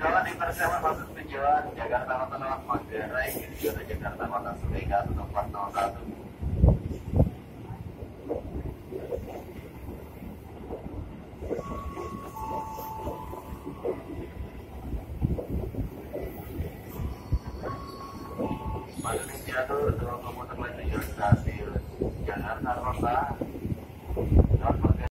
Kalau di persiapan masuk tujuan Jakarta Kota Lewat Manggarai, ini juga Jakarta Kota Sulika 1401.